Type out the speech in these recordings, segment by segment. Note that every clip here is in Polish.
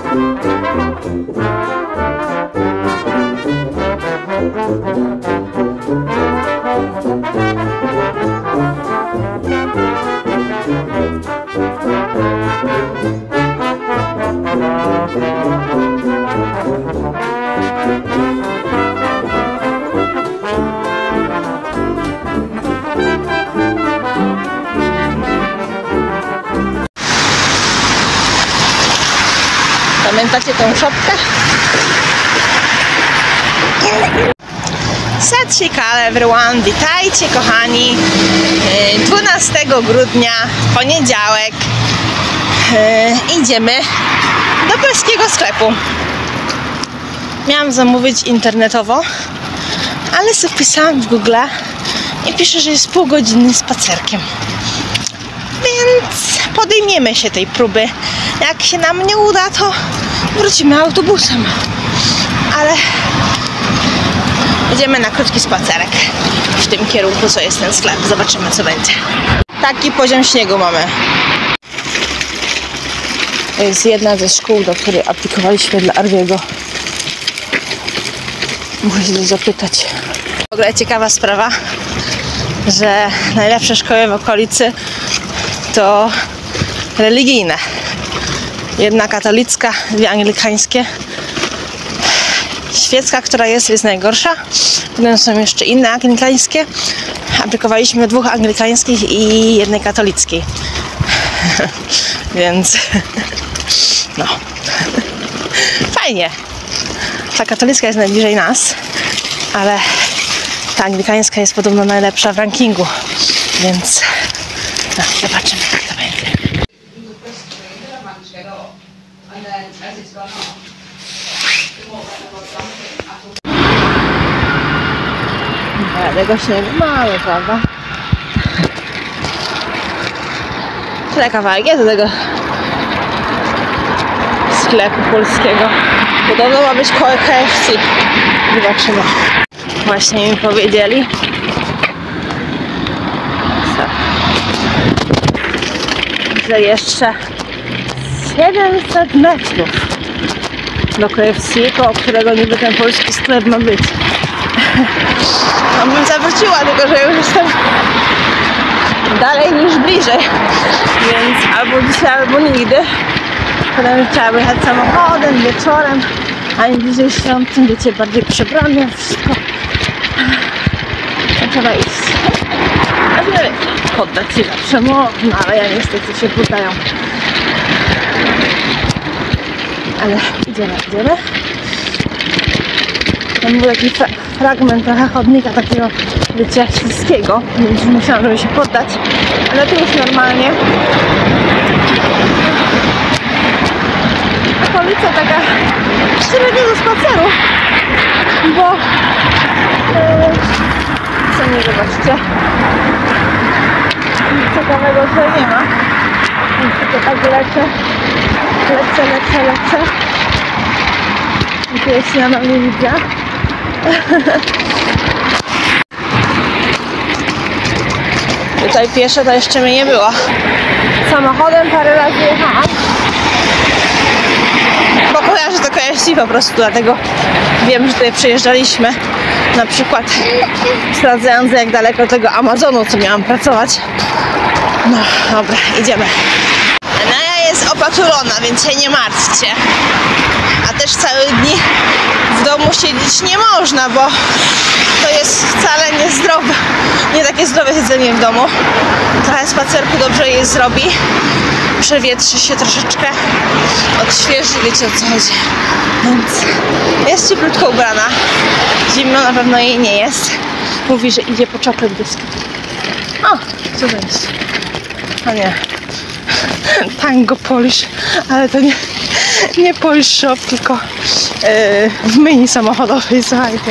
Pamiętacie tą szopkę? Sat Shikale everyone, witajcie kochani. 12 grudnia, poniedziałek. Idziemy do polskiego sklepu. Miałam zamówić internetowo, ale sobie wpisałam w Google i pisze, że jest półgodzinnym spacerkiem. Więc podejmiemy się tej próby. Jak się nam nie uda, to wrócimy autobusem. Ale idziemy na krótki spacerek w tym kierunku, co jest ten sklep. Zobaczymy, co będzie. Taki poziom śniegu mamy. To jest jedna ze szkół, do której aplikowaliśmy dla Arwiego. Muszę się zapytać. W ogóle ciekawa sprawa, że najlepsze szkoły w okolicy to religijne. Jedna katolicka, dwie anglikańskie. Świecka, która jest najgorsza. Potem są jeszcze inne anglikańskie. Aplikowaliśmy dwóch anglikańskich i jednej katolickiej. Więc no. Fajnie. Ta katolicka jest najbliżej nas, ale ta anglikańska jest podobno najlepsza w rankingu. Więc no, zobaczymy, jak to będzie. Tego śniegu mamy, prawda? Tyle kawałek jest do tego sklepu polskiego. Podobno ma być koło KFC. Zobaczymy. Właśnie mi powiedzieli. Że jeszcze 700 metrów do KFC, koło którego niby ten polski sklep ma być. No bym zawróciła, tylko że już jestem dalej niż bliżej. Więc albo dzisiaj, albo nigdy. Potem trzeba wyjechać samochodem, wieczorem, a im bliżej świąt, tym wiecie, bardziej przebrane wszystko. To trzeba iść. Ale poddać się zawsze można, ale ja niestety się poddają. Ale idziemy. Tam był taki fragment trochę chodnika takiego, wiecie, śliskiego, więc musiałam, żeby się poddać. Ale tu już normalnie. Okolica taka średnio do spaceru, bo sami zobaczcie, nic ciekawego tutaj nie ma. Więc tylko tak lecę. I tu jest nadal nie widzę. Tutaj pieszo to jeszcze mnie nie było. Samochodem parę razy jechałam. Bo kojarzę to KFC po prostu, dlatego wiem, że tutaj przyjeżdżaliśmy. Na przykład sprawdzając, jak daleko do tego Amazonu, co miałam pracować. No dobra, idziemy. Naja jest opatulona, więc się nie martwcie. A też całe dni w domu siedzieć nie można, bo to jest wcale niezdrowe. Nie takie zdrowe siedzenie w domu. Trochę spacerku dobrze jej zrobi. Przewietrzy się troszeczkę, odświeży, wiecie, o co chodzi. Więc jest cieplutko ubrana. Zimno na pewno jej nie jest. Mówi, że idzie po chocolate biscuit. O, co to jest? O nie. Tango Polish, ale to nie Polish Shop, tylko w myjni samochodowej, słuchajcie.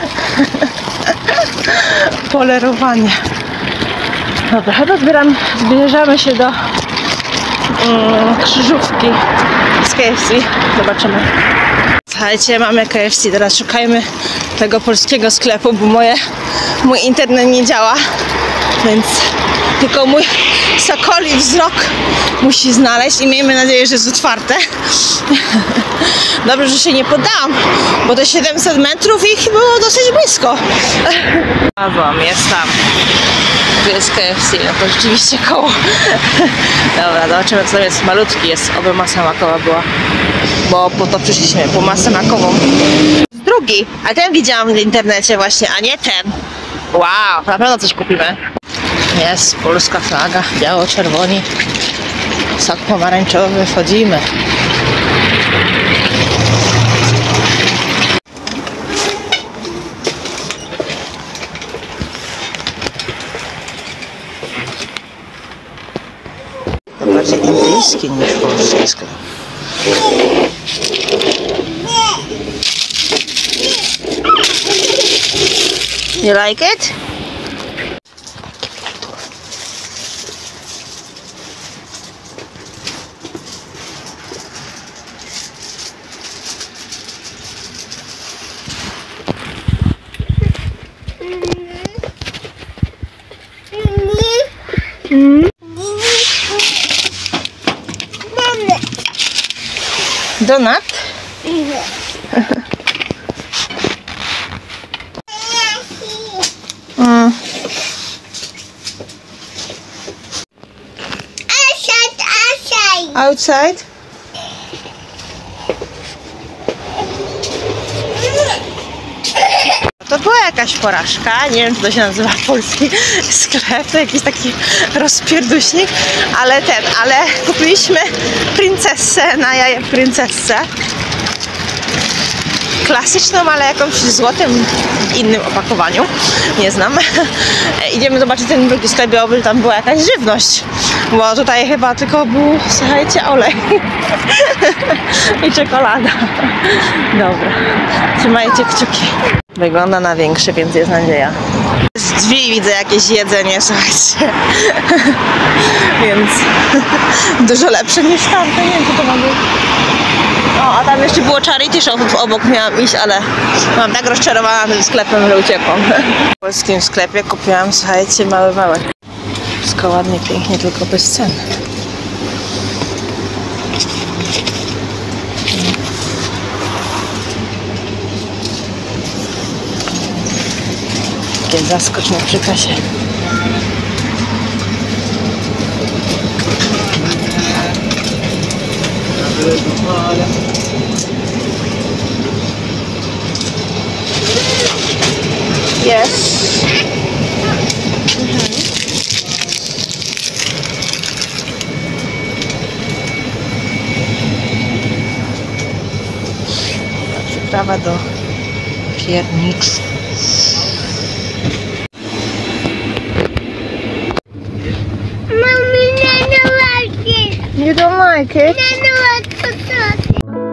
Polerowanie. Dobra, chyba zbliżamy się do krzyżówki z KFC. Zobaczymy. Słuchajcie, mamy KFC. Teraz szukajmy tego polskiego sklepu, bo mój internet nie działa, więc tylko mój sokoli wzrok musi znaleźć i miejmy nadzieję, że jest otwarte. Dobrze, że się nie poddałam, bo to 700 metrów i było dosyć blisko. Jest tam. Tu jest KFC, no to rzeczywiście koło. Dobra, zobaczymy, co jest. Malutki jest, oby masa makowa była. Bo po to przyszliśmy, po masę makową. Drugi, a ten widziałam w internecie właśnie, a nie ten. Wow, na pewno coś kupimy. Jest polska flaga, biało-czerwoni. Sok pomarańczowy, wchodzimy. To bardziej indyjski niż polski sklep. You like it? Donut? Outside? To była jakaś porażka, nie wiem, czy to się nazywa polski sklep, to jakiś taki rozpierduśnik, ale kupiliśmy princessę na jaje princessę. Klasyczną, ale jakąś złotym innym opakowaniu. Nie znam. Idziemy zobaczyć ten drugi sklep, bo tam była jakaś żywność. Bo tutaj chyba tylko był, słuchajcie, olej. I czekolada. Dobra. Trzymajcie kciuki. Wygląda na większy, więc jest nadzieja. Z drzwi widzę jakieś jedzenie, słuchajcie. Więc dużo lepsze niż tamte. Nie wiem, co to ma być. O, a tam jeszcze było charity shop obok, miałam iść, ale byłam tak rozczarowana tym sklepem, że uciekłam. W polskim sklepie kupiłam, słuchajcie, mały wałek. Wszystko ładnie, pięknie, tylko bez cen. Takie zaskoczne przy kasie. Yes. Przyprawa do pierniczki. Mommy, I don't like it. You don't like it? I don't like it.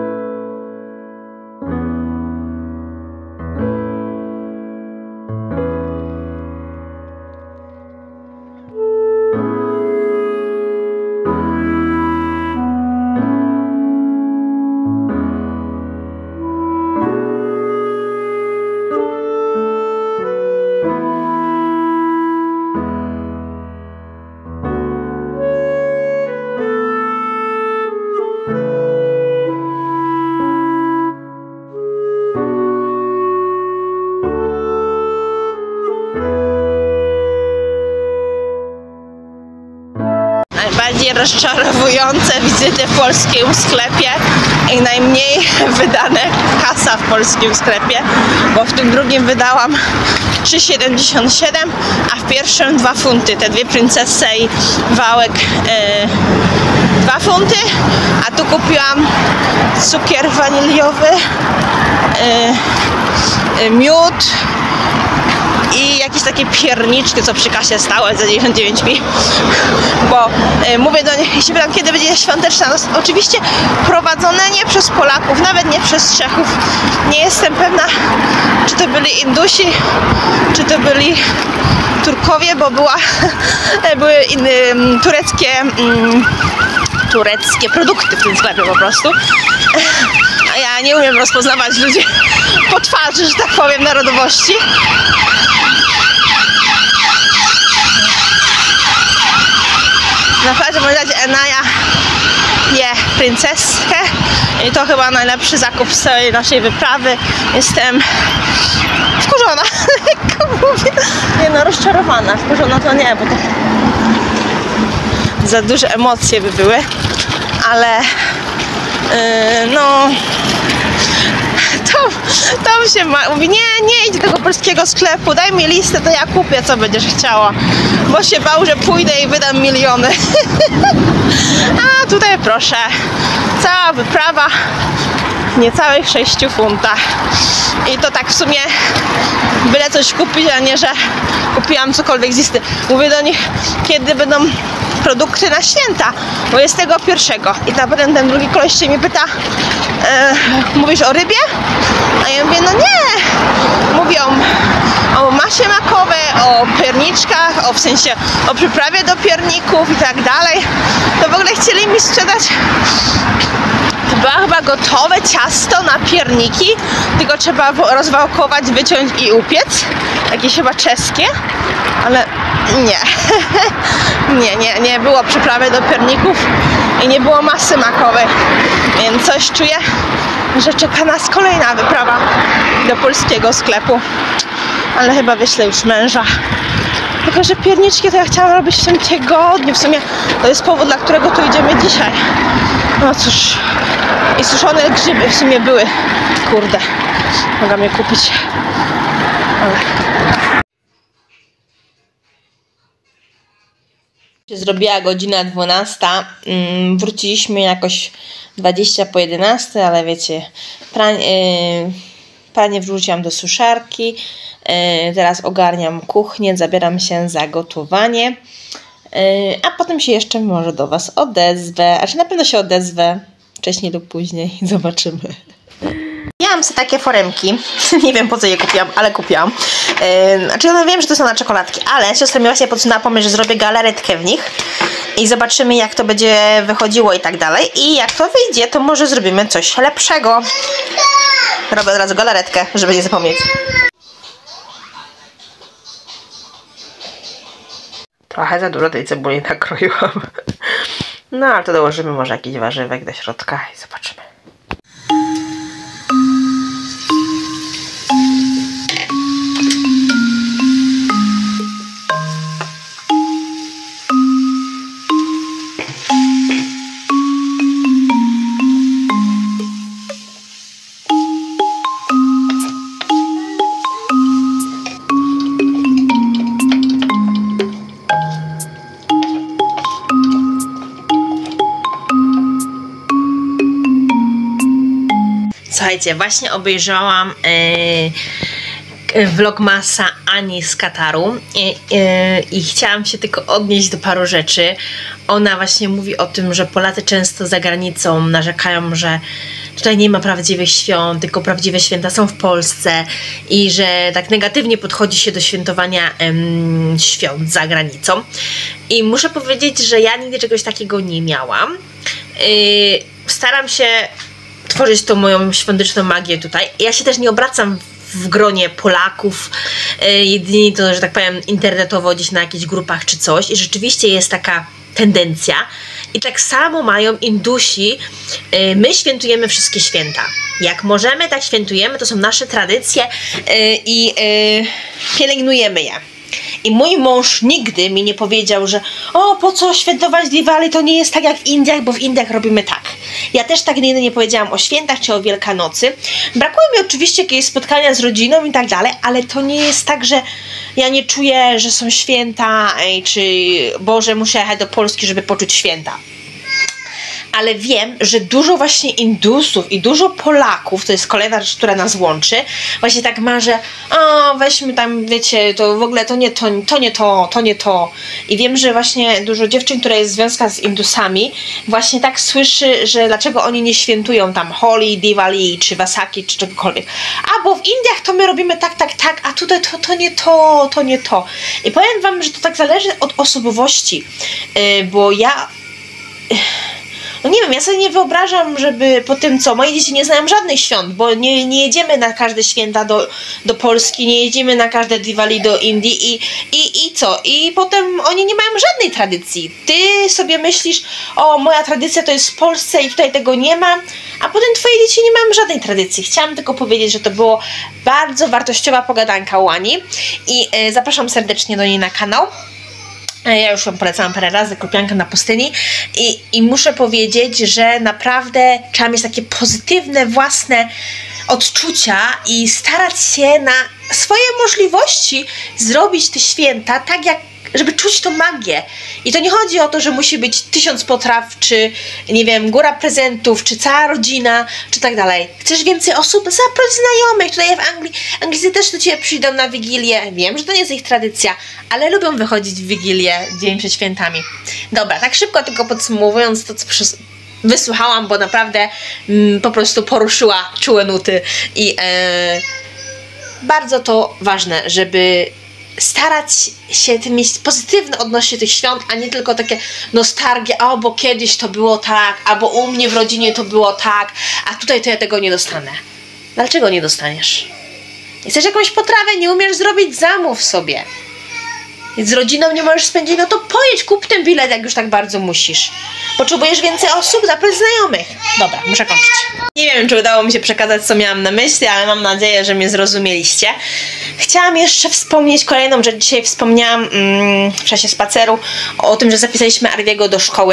Najbardziej rozczarowujące wizyty w polskim sklepie i najmniej wydane kasa w polskim sklepie, bo w tym drugim wydałam 3,77, a w pierwszym 2 funty, te dwie princesy i wałek 2 funty, a tu kupiłam cukier waniliowy, miód i jakieś takie pierniczki, co przy kasie stały za 99 bo mówię do nich, jeśli pytam, kiedy będzie świąteczna, no, oczywiście prowadzone nie przez Polaków, nawet nie przez Czechów. Nie jestem pewna, czy to byli Indusi, czy to byli Turkowie, bo były tureckie produkty w tym sklepie po prostu. A ja nie umiem rozpoznawać ludzi po twarzy, że tak powiem, narodowości. Na każdym razie Enaya je princeskę i to chyba najlepszy zakup z całej naszej wyprawy. Jestem wkurzona, lekko mówię. Nie no, rozczarowana. Wkurzona to nie, bo to za duże emocje by były, ale no tam się mówi, nie idź do tego polskiego sklepu, daj mi listę, to ja kupię, co będziesz chciała, bo się bał, że pójdę i wydam miliony. A tutaj proszę, cała wyprawa niecałych 6 funtach i to tak w sumie byle coś kupić, a nie, że kupiłam cokolwiek z listy. Mówię do nich, kiedy będą produkty na święta, bo jest tego 1. I potem ten drugi koleś się mnie pyta, mówisz o rybie? A ja mówię, no nie, mówią o masie makowej, o pierniczkach, o przyprawie do pierników i tak dalej. To w ogóle chcieli mi sprzedać, to była chyba gotowe ciasto na pierniki, tylko trzeba rozwałkować, wyciąć i upiec. Jakieś chyba czeskie, ale nie było przyprawy do pierników i nie było masy makowej, więc coś czuję, że czeka nas kolejna wyprawa do polskiego sklepu, ale chyba wyślę już męża. Tylko że pierniczki to ja chciałam robić w tym tygodniu, w sumie to jest powód, dla którego tu idziemy dzisiaj. No cóż, i suszone grzyby w sumie były, kurde, mogłam je kupić, ale... Zrobiła godzina 12, wróciliśmy jakoś 20 po 11, ale wiecie, pranie wrzuciłam do suszarki, teraz ogarniam kuchnię, zabieram się za gotowanie, a potem się jeszcze może do Was odezwę, na pewno się odezwę, wcześniej lub później, zobaczymy. Miałam sobie takie foremki, nie wiem po co je kupiłam, ale kupiłam. No wiem, że to są na czekoladki, ale siostra mi właśnie podsunęła pomysł, że zrobię galaretkę w nich i zobaczymy, jak to będzie wychodziło i tak dalej. I jak to wyjdzie, to może zrobimy coś lepszego. Robię od razu galaretkę, żeby nie zapomnieć. Trochę za dużo tej cebuli nakroiłam. No ale to dołożymy może jakiś warzywek do środka i zobaczymy. Słuchajcie, właśnie obejrzałam vlogmasa Ani z Kataru i chciałam się tylko odnieść do paru rzeczy. Ona właśnie mówi o tym, że Polacy często za granicą narzekają, że tutaj nie ma prawdziwych świąt, tylko prawdziwe święta są w Polsce i że tak negatywnie podchodzi się do świętowania świąt za granicą. I muszę powiedzieć, że ja nigdy czegoś takiego nie miałam. Staram się tworzyć tą moją świąteczną magię tutaj. Ja się też nie obracam w gronie Polaków, jedynie to, że tak powiem, internetowo gdzieś na jakichś grupach czy coś i rzeczywiście jest taka tendencja i tak samo mają Indusi. My świętujemy wszystkie święta. Jak możemy, tak świętujemy, to są nasze tradycje i pielęgnujemy je. I mój mąż nigdy mi nie powiedział, że o, po co świętować Diwali, to nie jest tak jak w Indiach, bo w Indiach robimy tak. Ja też tak nigdy nie powiedziałam o świętach czy o Wielkanocy. Brakuje mi oczywiście jakiegoś spotkania z rodziną i tak dalej, ale to nie jest tak, że ja nie czuję, że są święta, czy Boże, muszę jechać do Polski, żeby poczuć święta. Ale wiem, że dużo właśnie Indusów i dużo Polaków, to jest kolejna rzecz, która nas łączy, właśnie tak ma, że o, weźmy tam, wiecie, to w ogóle to nie to. I wiem, że właśnie dużo dziewczyn, które jest związana z Indusami, właśnie tak słyszy, że dlaczego oni nie świętują tam Holi, Diwali, czy Vasaki, czy czegokolwiek. A, bo w Indiach to my robimy tak, a tutaj to nie to. I powiem wam, że to tak zależy od osobowości, bo ja... no nie wiem, ja sobie nie wyobrażam, żeby po tym co, moje dzieci nie znają żadnych świąt, bo nie jedziemy na każde święta do Polski, nie jedziemy na każde Diwali do Indii i co? I potem oni nie mają żadnej tradycji. Ty sobie myślisz, o, moja tradycja to jest w Polsce i tutaj tego nie ma, a potem twoje dzieci nie mają żadnej tradycji. Chciałam tylko powiedzieć, że to było bardzo wartościowa pogadanka u Ani i zapraszam serdecznie do niej na kanał. Ja już ją polecałam parę razy, Krupianka na pustyni i muszę powiedzieć, że naprawdę trzeba mieć takie pozytywne własne odczucia i starać się na swoje możliwości zrobić te święta tak jak, żeby czuć tą magię. I to nie chodzi o to, że musi być 1000 potraw, czy nie wiem, góra prezentów, czy cała rodzina, czy tak dalej. Chcesz więcej osób? Zaproś znajomych. Tutaj w Anglii, Anglicy też do ciebie przyjdą na Wigilię. Wiem, że to nie jest ich tradycja, ale lubią wychodzić w Wigilię, dzień przed świętami. Dobra, tak szybko tylko podsumowując to, co wysłuchałam, bo naprawdę po prostu poruszyła czułe nuty i bardzo to ważne, żeby starać się mieć pozytywne odnośnie tych świąt, a nie tylko takie nostalgie, o, bo kiedyś to było tak, albo u mnie w rodzinie to było tak, a tutaj to ja tego nie dostanę. Dlaczego nie dostaniesz? Chcesz jakąś potrawę, nie umiesz zrobić, zamów sobie. Z rodziną nie możesz spędzić, no to pojedź, kup ten bilet, jak już tak bardzo musisz. Potrzebujesz więcej osób? Zaproś znajomych. Dobra, muszę kończyć. Nie wiem, czy udało mi się przekazać, co miałam na myśli, ale mam nadzieję, że mnie zrozumieliście. Chciałam jeszcze wspomnieć kolejną rzecz. Dzisiaj wspomniałam w czasie spaceru o tym, że zapisaliśmy Arwiego do szkoły.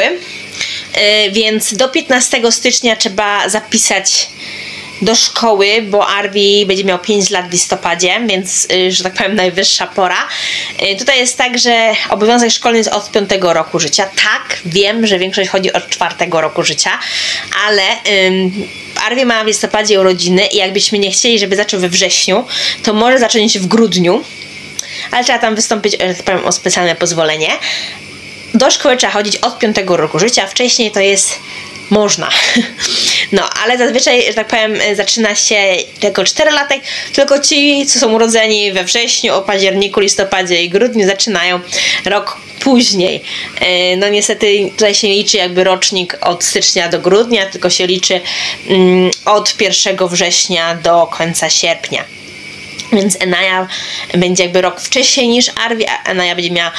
Więc do 15 stycznia trzeba zapisać do szkoły, bo Arwi będzie miał 5 lat w listopadzie, więc, że tak powiem, najwyższa pora. Tutaj jest tak, że obowiązek szkolny jest od 5 roku życia. Tak, wiem, że większość chodzi od 4 roku życia, ale Arwi ma w listopadzie urodziny i jakbyśmy nie chcieli, żeby zaczął we wrześniu, to może zacząć w grudniu, ale trzeba tam wystąpić, że tak powiem, o specjalne pozwolenie. Do szkoły trzeba chodzić od 5 roku życia, wcześniej to jest można. No, ale zazwyczaj, że tak powiem, zaczyna się jako 4-latek, tylko ci, co są urodzeni we wrześniu, o październiku, listopadzie i grudniu, zaczynają rok później. No niestety tutaj się nie liczy jakby rocznik od stycznia do grudnia, tylko się liczy od 1 września do końca sierpnia. Więc Enaja będzie jakby rok wcześniej niż Arwi, a Enaja będzie miała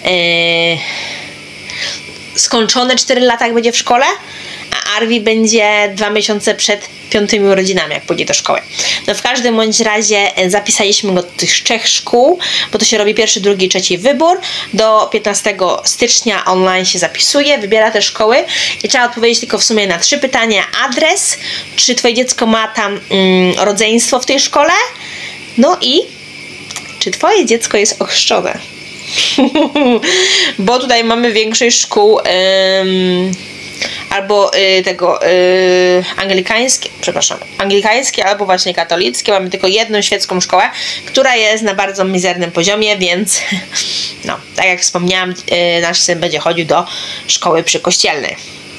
skończone 4 lata, jak będzie w szkole, a Arwi będzie 2 miesiące przed 5 urodzinami, jak pójdzie do szkoły. No w każdym bądź razie zapisaliśmy go do tych 3 szkół, bo to się robi 1., 2., 3 wybór. Do 15 stycznia online się zapisuje, wybiera te szkoły i trzeba odpowiedzieć tylko w sumie na 3 pytania. Adres, czy twoje dziecko ma tam rodzeństwo w tej szkole, no i czy twoje dziecko jest ochrzczone. Bo tutaj mamy większość szkół albo anglikańskie albo właśnie katolickie. Mamy tylko jedną świecką szkołę, która jest na bardzo mizernym poziomie, więc no, tak jak wspomniałam, nasz syn będzie chodził do szkoły przykościelnej.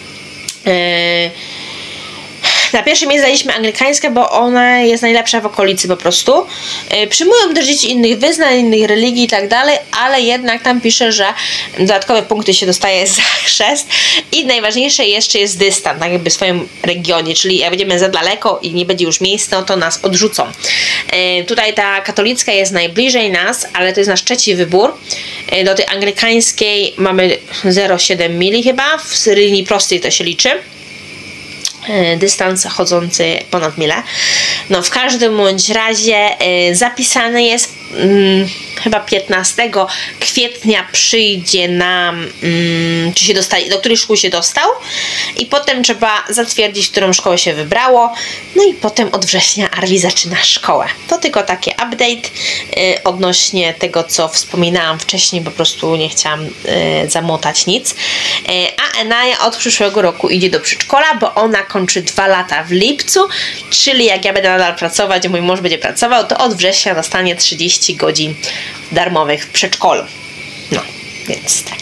Na pierwszym miejscu daliśmy anglikańską, bo ona jest najlepsza w okolicy po prostu. Przyjmują też dzieci innych wyznań, innych religii i tak dalej, ale jednak tam pisze, że dodatkowe punkty się dostaje za chrzest i najważniejsze jeszcze jest dystans, tak jakby w swoim regionie, czyli jak będziemy za daleko i nie będzie już miejsca, no to nas odrzucą. Tutaj ta katolicka jest najbliżej nas, ale to jest nasz 3. wybór. Do tej anglikańskiej mamy 0,7 mili chyba, w linii prostej to się liczy. Dystans chodzący ponad milę. No w każdym bądź razie zapisane jest chyba 15 kwietnia przyjdzie nam, czy się dostali, do której szkół się dostał i potem trzeba zatwierdzić, którą szkołę się wybrało, no i potem od września Arwi zaczyna szkołę. To tylko taki update odnośnie tego, co wspominałam wcześniej, po prostu nie chciałam zamotać nic. A Enaja od przyszłego roku idzie do przedszkola, bo ona kończy 2 lata w lipcu, czyli jak ja będę nadal pracować, a mój mąż będzie pracował, to od września dostanie 30 godzin darmowych w przedszkolu. No, więc tak.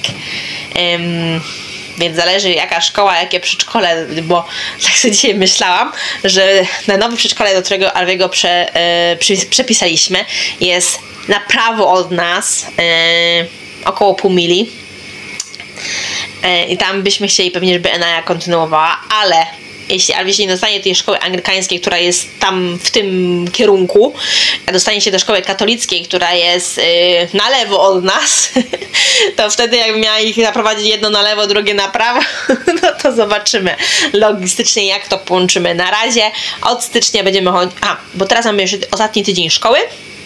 Więc zależy jaka szkoła, jakie przedszkole, bo tak sobie dzisiaj myślałam, że na nowe przedszkole, do którego Arwiego przepisaliśmy, jest na prawo od nas około pół mili. I tam byśmy chcieli pewnie, żeby Enaja kontynuowała, ale jeśli Alwis nie dostanie tej szkoły anglikańskiej, która jest tam w tym kierunku, a dostanie się do szkoły katolickiej, która jest na lewo od nas, to wtedy jakbym miała ich zaprowadzić jedno na lewo, drugie na prawo, no to zobaczymy logistycznie, jak to połączymy. Na razie od stycznia będziemy chodzić, bo teraz mamy jeszcze ostatni tydzień szkoły.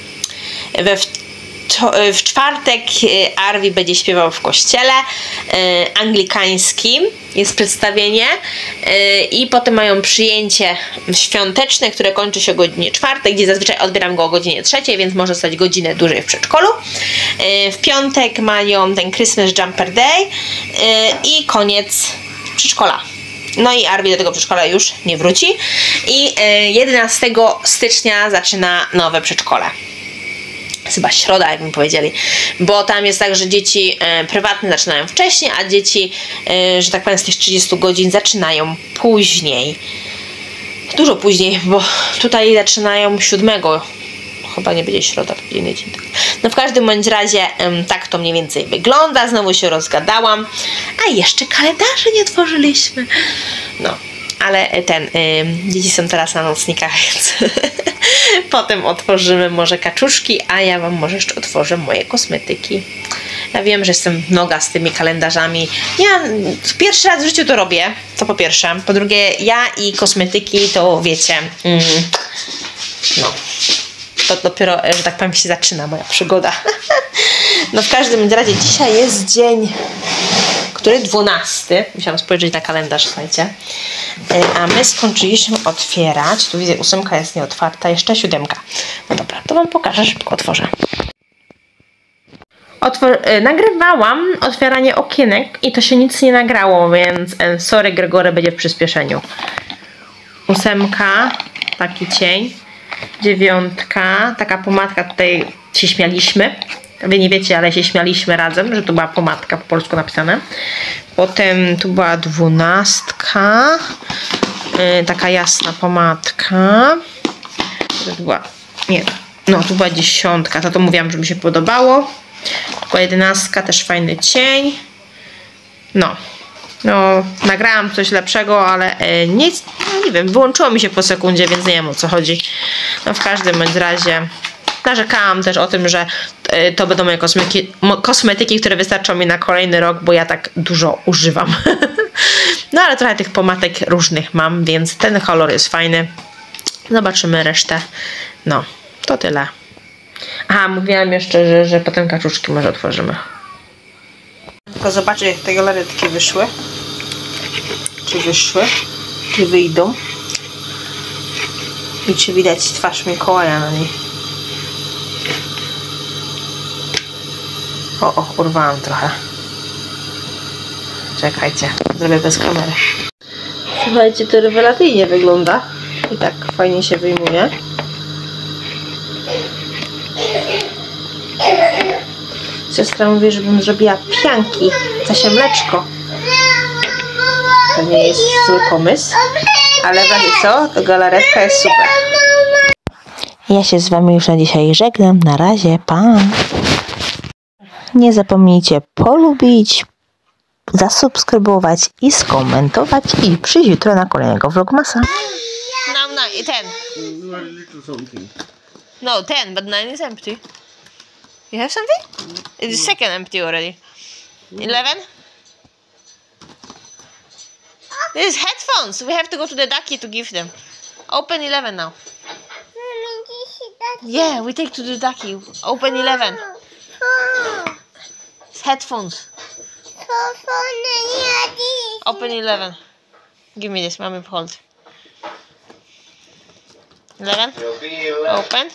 W czwartek Arwi będzie śpiewał w kościele anglikańskim, jest przedstawienie i potem mają przyjęcie świąteczne, które kończy się o godzinie 4, gdzie zazwyczaj odbieram go o godzinie 3, więc może stać godzinę dłużej w przedszkolu. W piątek mają ten Christmas Jumper Day i koniec przedszkola. No i Arwi do tego przedszkola już nie wróci i 11 stycznia zaczyna nowe przedszkole. Chyba środa, jak mi powiedzieli, bo tam jest tak, że dzieci prywatne zaczynają wcześniej, a dzieci, że tak powiem, z tych 30 godzin zaczynają później. Dużo później, bo tutaj zaczynają 7. Chyba nie będzie środa, to będzie inny dzień. No w każdym bądź razie tak to mniej więcej wygląda. Znowu się rozgadałam. A jeszcze kalendarze nie otworzyliśmy. No, ale dzieci są teraz na nocnikach, więc potem otworzymy może kaczuszki, a ja wam może jeszcze otworzę moje kosmetyki. Ja wiem, że jestem noga z tymi kalendarzami. Ja pierwszy raz w życiu to robię, to po pierwsze. Po drugie, ja i kosmetyki to wiecie, no, to dopiero, że tak powiem, się zaczyna moja przygoda. No w każdym razie dzisiaj jest dzień, który 12. Musiałam spojrzeć na kalendarz, słuchajcie. A my skończyliśmy otwierać. Tu widzę, 8 jest nieotwarta, jeszcze 7. No dobra, to wam pokażę, szybko otworzę. Nagrywałam otwieranie okienek i to się nic nie nagrało, więc sorry, Gregory, będzie w przyspieszeniu. 8, taki cień. 9, taka pomadka, tutaj się śmialiśmy. Wy nie wiecie, ale się śmialiśmy razem, że to była pomadka, po polsku napisane. Potem tu była 12, taka jasna pomadka. To była, nie, no tu była 10, to mówiłam, że mi się podobało. Tu była 11, też fajny cień. No, nagrałam coś lepszego, ale nic, nie wiem, wyłączyło mi się po sekundzie, więc nie wiem, o co chodzi. No w każdym bądź razie narzekałam też o tym, że to będą moje kosmetyki, które wystarczą mi na kolejny rok, bo ja tak dużo używam. No ale trochę tych pomadek różnych mam, więc ten kolor jest fajny. Zobaczymy resztę. No, to tyle. Aha, mówiłam jeszcze, że potem kaczuszki może otworzymy. Tylko zobaczę, jak te galaretki wyszły. Czy wyszły? Czy wyjdą? I czy widać twarz Mikołaja na niej? O, urwałam trochę. Czekajcie, zrobię bez kamery. Słuchajcie, to rewelacyjnie wygląda. I tak fajnie się wyjmuje. Siostra mówi, żebym zrobiła pianki, Casia mleczko. To nie jest zły pomysł, ale wiecie co? To galaretka jest super. Ja się z wami już na dzisiaj żegnam. Na razie, pa! Nie zapomnijcie polubić, zasubskrybować i skomentować i przyjść jutro na kolejnego vlogmasa. No, i 10. No, 10, but 9 is empty. You have something? It's second empty already. 11? This is headphones. We have to go to the ducky to give them. Open 11 now. Yeah, we take to the ducky. Open 11. It's headphones. Open 11. Give me this. Mommy, hold. 11. Open.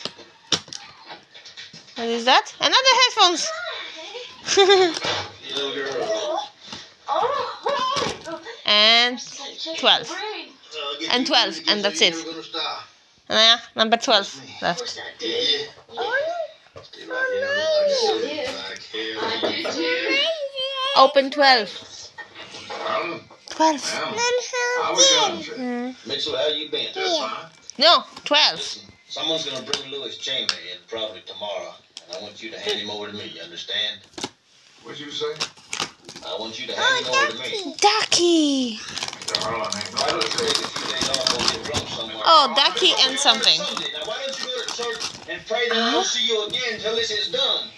What is that? Another headphones. And 12. And 12. And that's it. Yeah, number 12 left. Open 12. 12. Mitchell, how you been? Just fine. No, 12. Someone's gonna bring Louis Chamber in probably tomorrow, and I want you to hand him over to me. You understand? What'd you say? I want you to hand him over to me. Ducky! I would take a few days off and get drunk somewhere. Oh, Ducky and something. Sunday. Now, why don't you go to church and pray that I don't see you again until this is done?